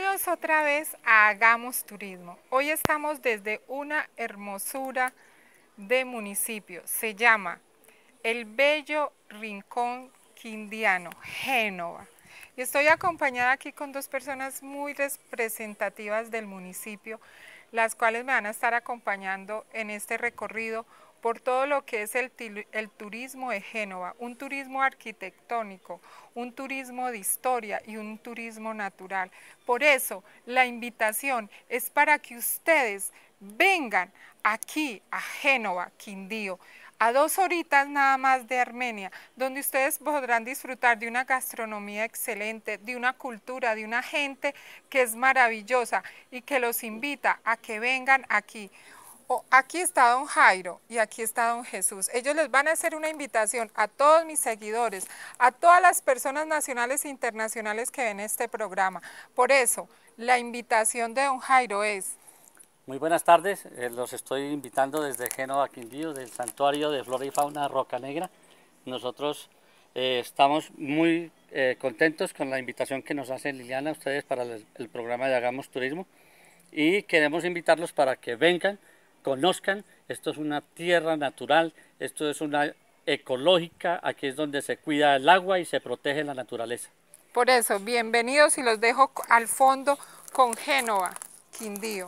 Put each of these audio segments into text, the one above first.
Bienvenidos otra vez a Hagamos Turismo. Hoy estamos desde una hermosura de municipio. Se llama el Bello Rincón Quindiano, Génova. Y estoy acompañada aquí con dos personas muy representativas del municipio, las cuales me van a estar acompañando en este recorrido por todo lo que es el turismo de Génova, un turismo arquitectónico, un turismo de historia y un turismo natural. Por eso la invitación es para que ustedes vengan aquí a Génova, Quindío, a 2 horitas nada más de Armenia, donde ustedes podrán disfrutar de una gastronomía excelente, de una cultura, de una gente que es maravillosa y que los invita a que vengan aquí. Aquí está don Jairo y aquí está don Jesús. Ellos les van a hacer una invitación a todos mis seguidores, a todas las personas nacionales e internacionales que ven este programa. Por eso, la invitación de don Jairo es... Muy buenas tardes, los estoy invitando desde Génova, Quindío, del Santuario de Flora y Fauna Roca Negra. Nosotros estamos muy contentos con la invitación que nos hace Liliana a ustedes para el programa de Hagamos Turismo y queremos invitarlos para que vengan, conozcan. Esto es una tierra natural, esto es una ecológica, aquí es donde se cuida el agua y se protege la naturaleza. Por eso, bienvenidos y los dejo al fondo con Génova, Quindío.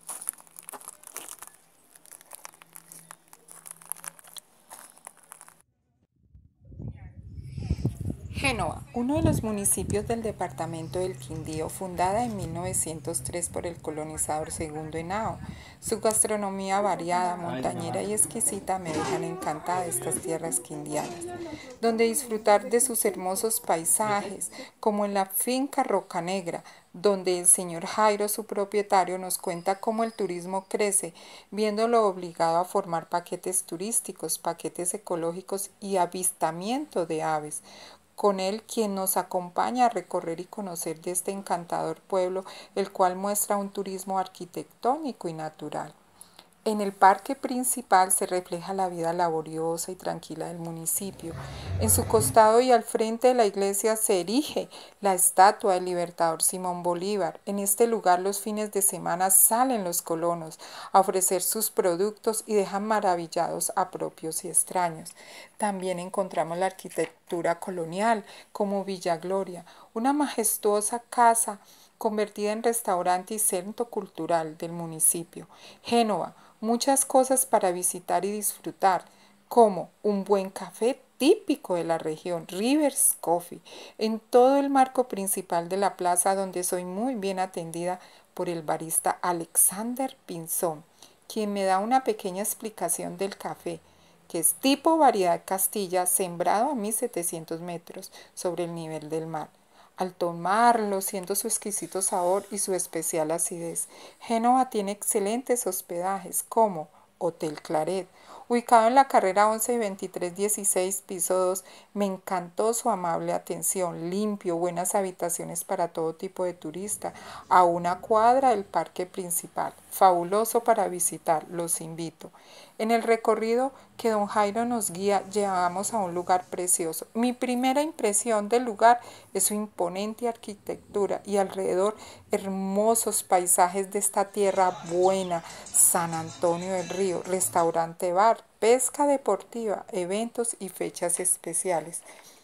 Génova, uno de los municipios del departamento del Quindío, fundada en 1903 por el colonizador Segundo Henao. Su gastronomía variada, montañera y exquisita me dejan encantada de estas tierras quindianas, donde disfrutar de sus hermosos paisajes, como en la finca Roca Negra, donde el señor Jairo, su propietario, nos cuenta cómo el turismo crece, viéndolo obligado a formar paquetes turísticos, paquetes ecológicos y avistamiento de aves. Con él quien nos acompaña a recorrer y conocer de este encantador pueblo, el cual muestra un turismo arquitectónico y natural. En el parque principal se refleja la vida laboriosa y tranquila del municipio. En su costado y al frente de la iglesia se erige la estatua del libertador Simón Bolívar. En este lugar los fines de semana salen los colonos a ofrecer sus productos y dejan maravillados a propios y extraños. También encontramos la arquitectura colonial como Villa Gloria, una majestuosa casa convertida en restaurante y centro cultural del municipio. Génova, muchas cosas para visitar y disfrutar, como un buen café típico de la región, Rivers Coffee, en todo el marco principal de la plaza donde soy muy bien atendida por el barista Alexander Pinzón, quien me da una pequeña explicación del café, que es tipo variedad Castilla, sembrado a 1700 metros sobre el nivel del mar. Al tomarlo, siento su exquisito sabor y su especial acidez. Génova tiene excelentes hospedajes como Hotel Claret, ubicado en la carrera 11 y 2316, piso 2. Me encantó su amable atención, limpio, buenas habitaciones para todo tipo de turista, a una cuadra del parque principal. Fabuloso para visitar, los invito. En el recorrido que don Jairo nos guía, llegamos a un lugar precioso. Mi primera impresión del lugar es su imponente arquitectura y alrededor hermosos paisajes de esta tierra buena. San Antonio del Río, restaurante bar, pesca deportiva, eventos y fechas especiales.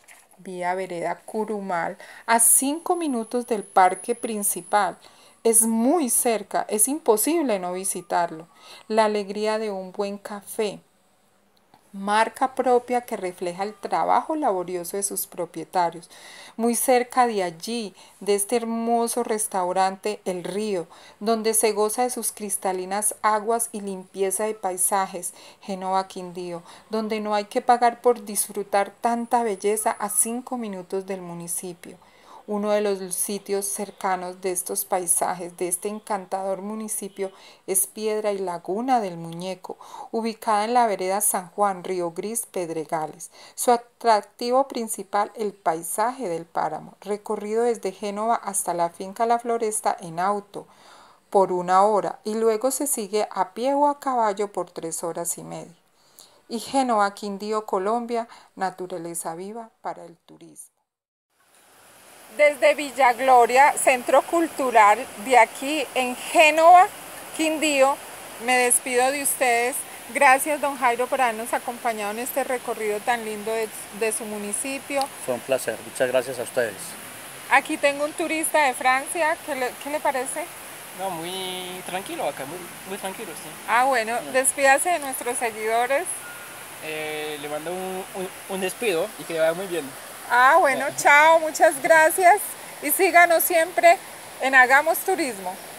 Vía Vereda Curumal, a 5 minutos del parque principal. Es muy cerca, es imposible no visitarlo. La alegría de un buen café, marca propia que refleja el trabajo laborioso de sus propietarios. Muy cerca de allí, de este hermoso restaurante El Río, donde se goza de sus cristalinas aguas y limpieza de paisajes, Génova Quindío, donde no hay que pagar por disfrutar tanta belleza a 5 minutos del municipio. Uno de los sitios cercanos de estos paisajes, de este encantador municipio, es Piedra y Laguna del Muñeco, ubicada en la vereda San Juan, Río Gris, Pedregales. Su atractivo principal, el paisaje del páramo, recorrido desde Génova hasta la finca La Floresta en auto por 1 hora y luego se sigue a pie o a caballo por 3 horas y media. Y Génova, Quindío, Colombia, naturaleza viva para el turismo. desde Villa Gloria, Centro Cultural de aquí en Génova, Quindío, me despido de ustedes. Gracias, don Jairo, por habernos acompañado en este recorrido tan lindo de su municipio. Fue un placer, muchas gracias a ustedes. Aquí tengo un turista de Francia, ¿qué le parece? No, muy tranquilo acá, muy tranquilo, sí. Ah, bueno, despídase de nuestros seguidores. Le mando un despido y que le vaya muy bien. Ah, bueno, chao, muchas gracias y síganos siempre en Hagamos Turismo.